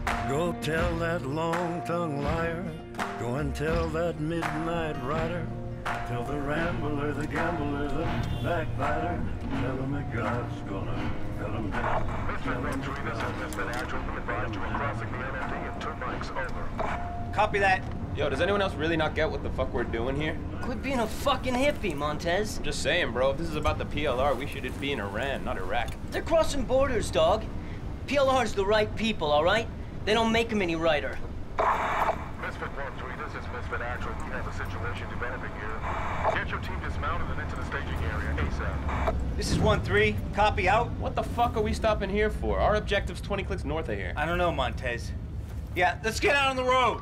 Go tell that long-tongued liar, go and tell that midnight rider, tell the rambler, the gambler, the backbiter, tell him that God's gonna cut him down. Mr. Venturi, this is Mr. Agile. We advise you in crossing the NMD in 2 mics, over. Copy that. Yo, does anyone else really not get what the fuck we're doing here? Quit being a fucking hippie, Montez. I'm just saying, bro, if this is about the PLR, we should be in Iran, not Iraq. They're crossing borders, dog. PLR's the right people, all right? They don't make them any righter. Misfit 1-3, this is Misfit Agile. We have a situation developing here. Get your team dismounted and into the staging area ASAP. This is 1-3. Copy out. What the fuck are we stopping here for? Our objective's 20 clicks north of here. I don't know, Montez. Yeah, let's get out on the road.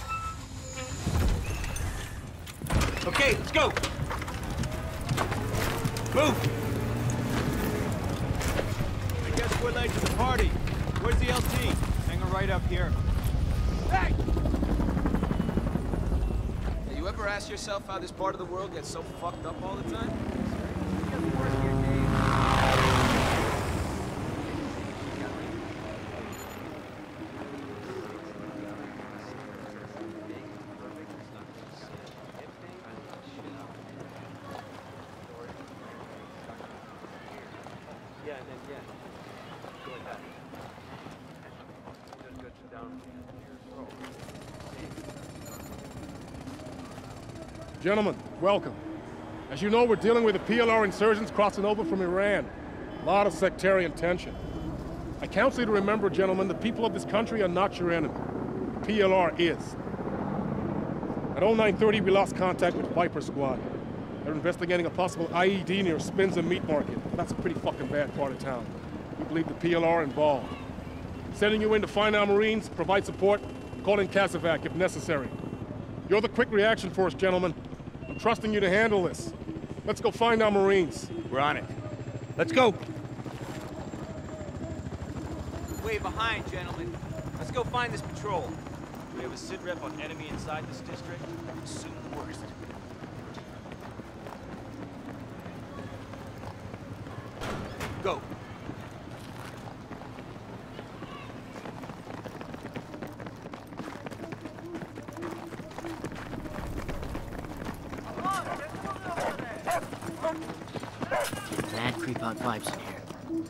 Okay, let's go. Move. I guess we're late to the party. Where's the LT? Hanging right up here. Hey! Hey, you ever ask yourself how this part of the world gets so fucked up all the time? Gentlemen, welcome. As you know, we're dealing with the PLR insurgents crossing over from Iran. A lot of sectarian tension. I counsel you to remember, gentlemen, the people of this country are not your enemy. PLR is. At 0930, we lost contact with Viper Squad. They're investigating a possible IED near Spinza Meat Market. That's a pretty fucking bad part of town. We believe the PLR are involved. Sending you in to find our Marines, provide support, call in Casevac if necessary. You're the quick reaction force, gentlemen. I'm trusting you to handle this. Let's go find our Marines. We're on it. Let's go. Way behind, gentlemen. Let's go find this patrol. We have a sit rep on enemy inside this district. Assume the worst. Go. Mad creep-out vibes in here.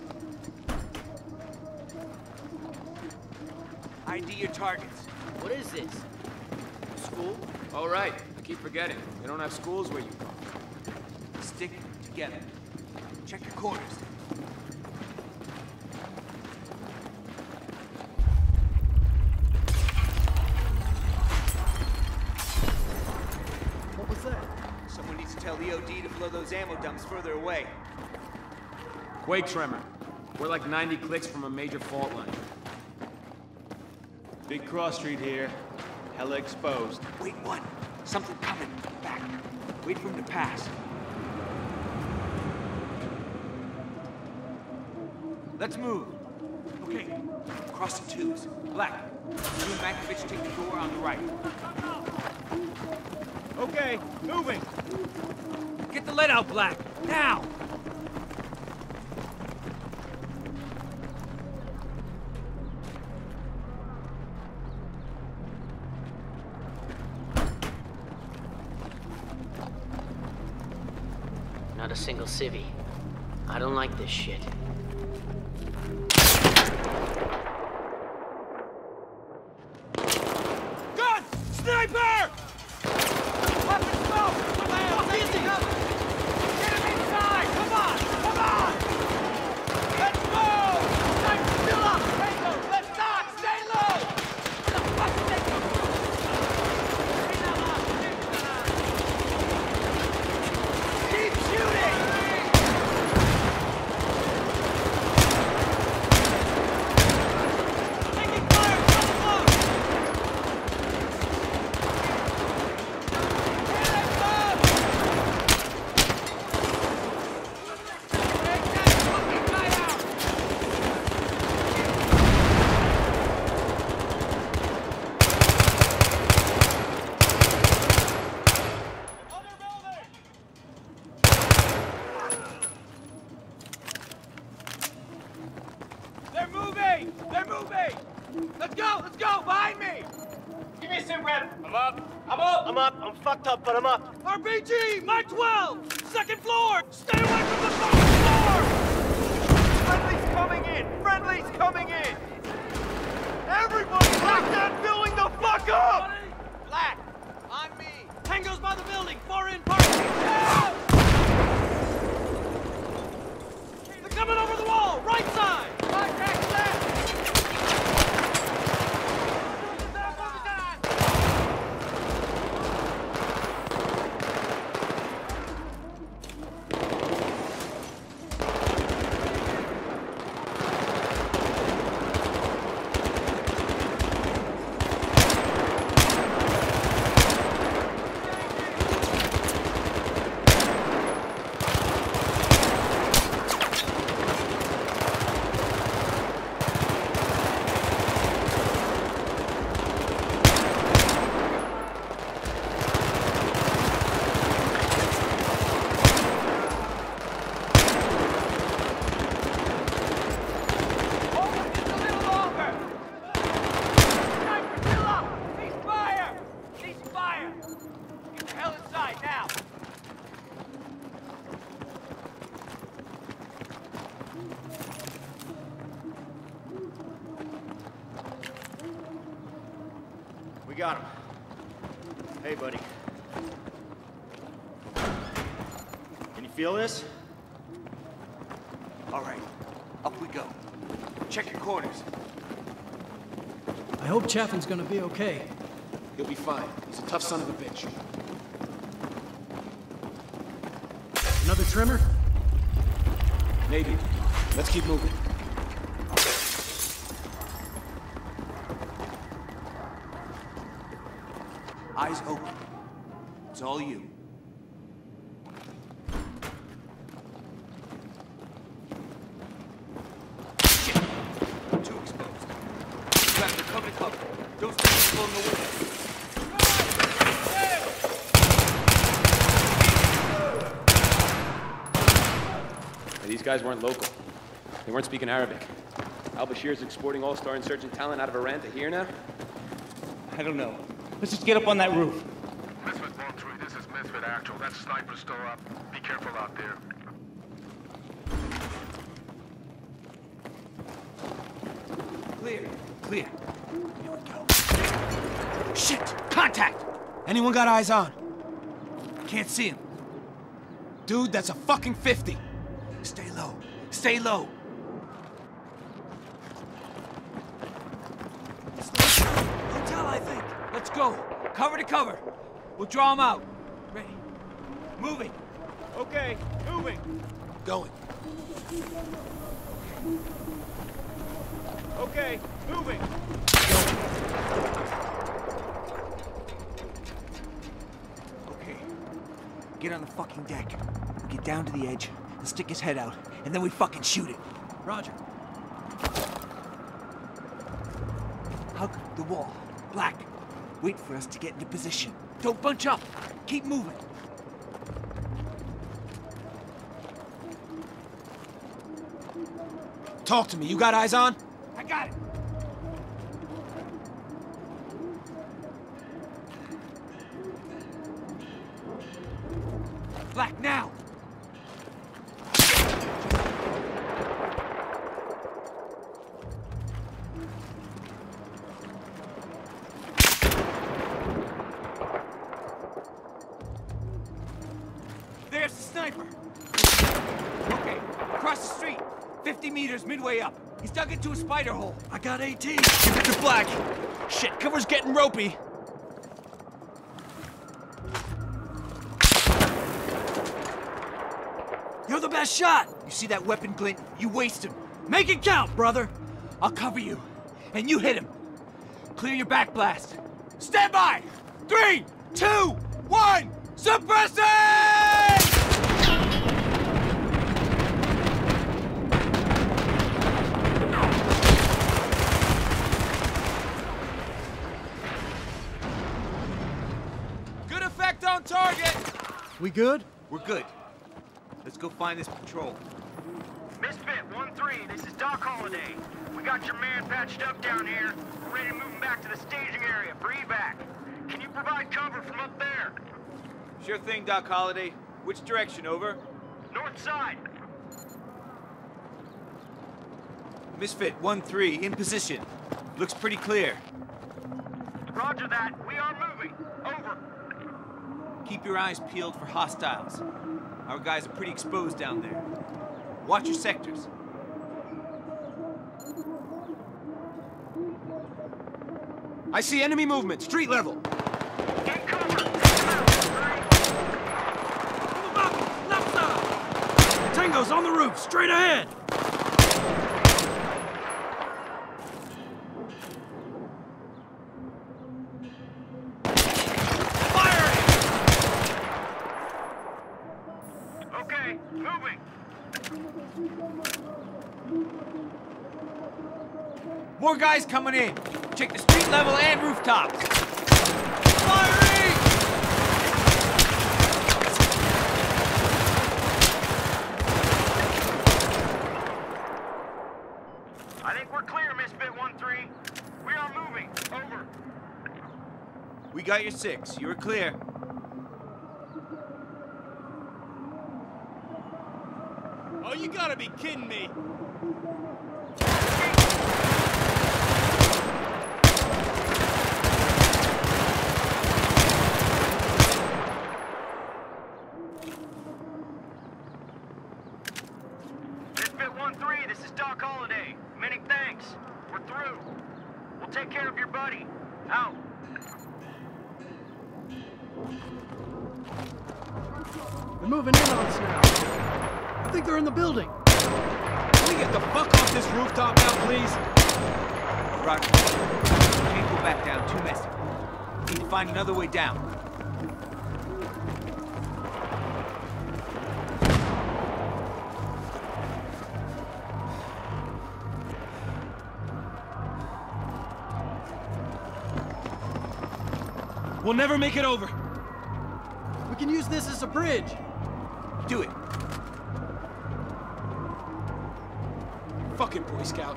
ID your targets. What is this? School? Oh, right. I keep forgetting. They don't have schools where you come. Stick together. Check your corners. What was that? Someone needs to tell EOD to blow those ammo dumps further away. Quake tremor. We're like 90 clicks from a major fault line. Big cross street here. Hella exposed. Wait, one. Something coming. Back. Wait for him to pass. Let's move. Okay. Cross the twos. Black. You and Mankiewicz take the door on the right. Okay, moving. Get the lead out, Black. Now! Not a single civvy. I don't like this shit. Gun! Sniper! Weapon smoke! Fuck is he? Get him inside! Come on! Come on! Let's move! Sniper still up! Tango! Let's not! Stay low! What the fuck is that? Keep shooting! Taking fire! Come close! Let's go! Let's go! Behind me! Give me a sit rep. I'm up. I'm up. I'm up. I'm fucked up, but I'm up. RPG! Mike 12! Second floor! Stay away from the first floor! Friendly's coming in. Friendly's coming in. Everybody lock that building the fuck up! Black! On me! Tango's by the building! Far in parking! Yeah! They're coming over the wall! Right side! Contact left! We got him. Hey, buddy. Can you feel this? All right, up we go. Check your corners. I hope Chaffin's gonna be okay. He'll be fine. He's a tough son of a bitch. Another trimmer? Maybe. Let's keep moving. Eyes open. It's all you. Shit! Too exposed. Grab the cover to cover. Those things blow in the wind. These guys weren't local. They weren't speaking Arabic. Al-Bashir's exporting all-star insurgent talent out of Iran to here now? I don't know. Let's just get up on that roof. Misfit 1-3, this is Misfit Actual. That sniper's still up. Be careful out there. Clear. Clear. Here we go. Shit! Contact! Anyone got eyes on? Can't see him. Dude, that's a fucking 50. Stay low. Stay low. Hotel, I think. Let's go. Cover to cover. We'll draw him out. Ready. Moving. Okay, moving. Going. Okay, moving. Okay. Get on the fucking deck. Get down to the edge and stick his head out, and then we fucking shoot it. Roger. Hug the wall. Black. Wait for us to get into position. Don't bunch up. Keep moving. Talk to me. You got eyes on? I got it. Black now. There's the sniper. Okay, across the street. 50 meters midway up. He's dug into a spider hole. I got 18. Give it to Black. Shit, cover's getting ropey. You're the best shot. You see that weapon glint? You waste him. Make it count, brother. I'll cover you. And you hit him. Clear your back blast. Stand by. 3, 2, 1. Suppress it! Good effect on target. We good? We're good. Let's go find this patrol. Misfit 1-3, 1-3, this is Doc Holliday. We got your man patched up down here. We're ready to move him back to the staging area for evac. Can you provide cover from up there? Sure thing, Doc Holliday. Which direction, over? North side. Misfit 1-3, in position. Looks pretty clear. Roger that. We are moving. Over. Keep your eyes peeled for hostiles. Our guys are pretty exposed down there. Watch your sectors. I see enemy movement, street level. Get cover. Left side! Tango's on the roof, straight ahead! Okay, moving. More guys coming in. Check the street level and rooftops. Firing! I think we're clear, Misfit 1-3. We are moving. Over. We got your 6. You're clear. Oh, you gotta be kidding me. Misfit 1-3, this is Doc Holliday. Many thanks. We're through. We'll take care of your buddy. Out. They're moving in on us now. I think they're in the building. Can we get the fuck off this rooftop now, please? Roger. Can't go back down. Too messy. Need to find another way down. We'll never make it over. We can use this as a bridge. Do it. Fucking Boy Scout.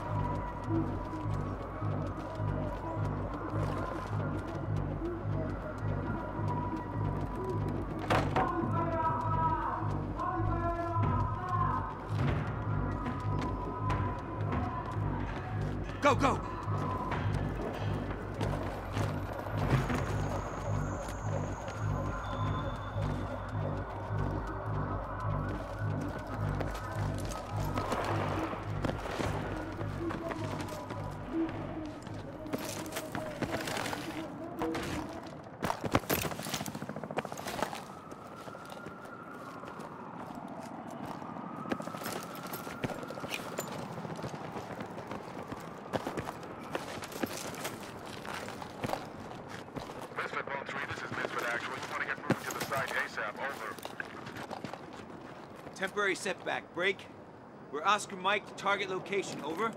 Go, go! Misfit 1-3, this is Misfit Actual. You want to get moving to the site ASAP. Over. Temporary setback. Break. We're Oscar Mike to target location. Over.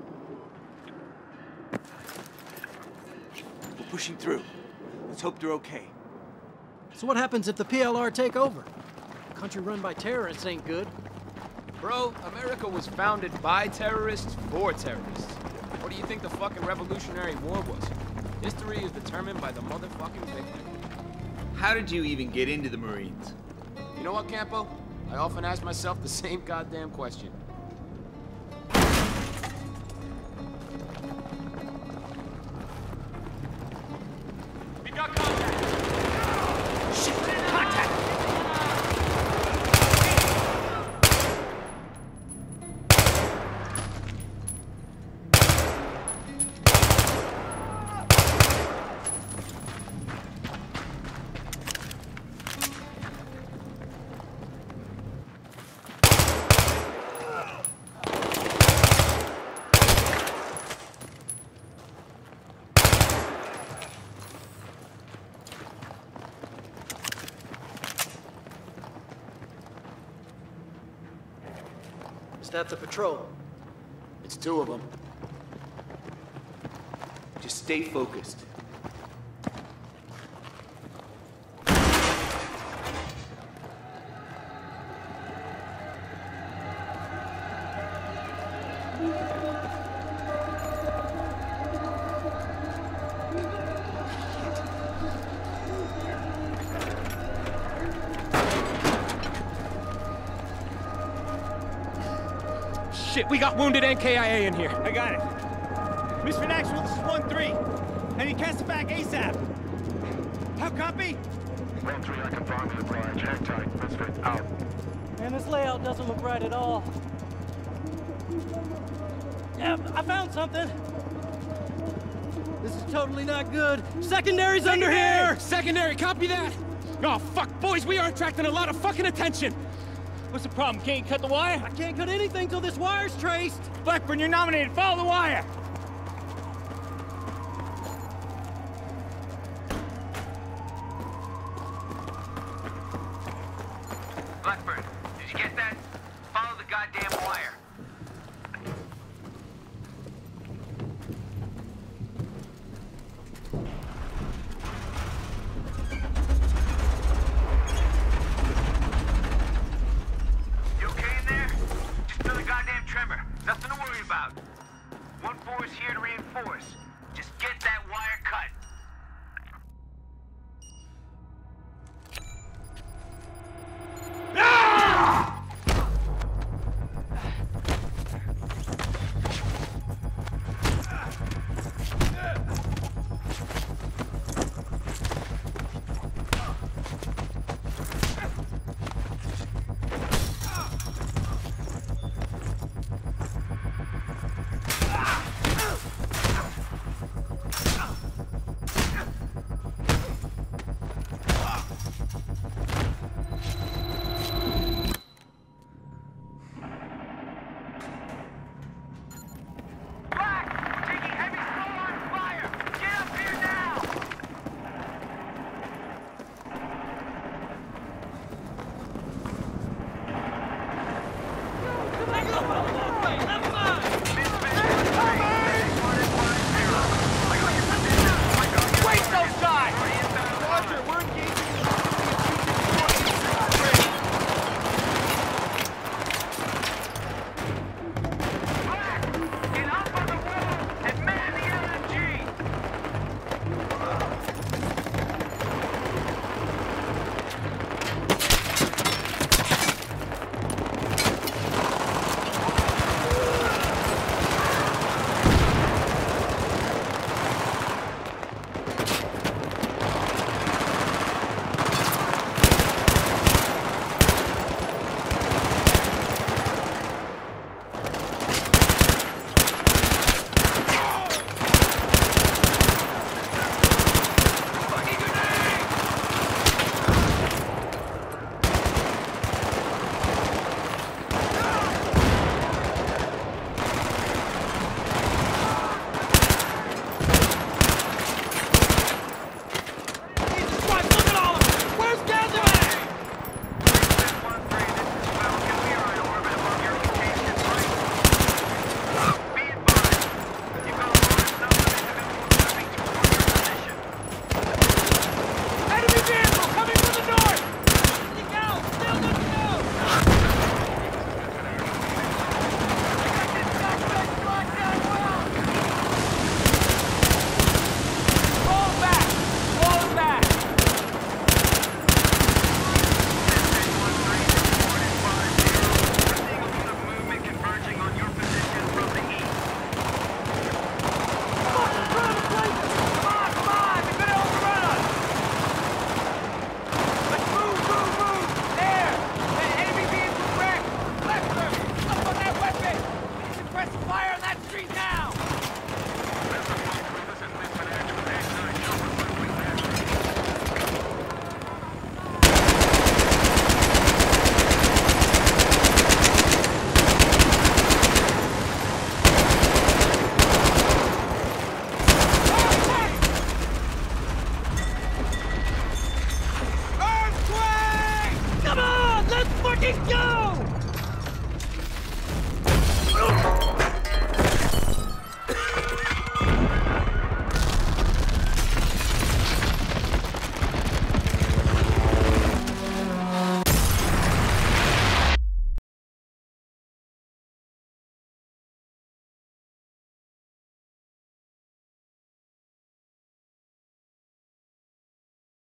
We're pushing through. Let's hope they're okay. So what happens if the PLR take over? A country run by terrorists ain't good. Bro, America was founded by terrorists for terrorists. What do you think the fucking Revolutionary War was? History is determined by the motherfucking victor. How did you even get into the Marines? You know what, Campo? I often ask myself the same goddamn question. We got contact. Shit! Contact! Is that the patrol? It's 2 of them. Just stay focused. Shit, we got wounded NKIA in here. I got it. Misfit Actual, this is 1-3. I need Castobac ASAP. How copy? 1-3, I confirm the oblige. Hang tight. Misfit out. Man, this layout doesn't look right at all. Yeah, I found something. This is totally not good. Secondary's under here! Secondary, copy that! Oh, fuck, boys, we are attracting a lot of fucking attention! What's the problem? Can't you cut the wire? I can't cut anything till this wire's traced. Blackburn, you're nominated. Follow the wire. Blackburn, did you get that? Follow the goddamn wire. You okay in there? Just another goddamn tremor. Nothing to worry about. 1-4 is here to reinforce.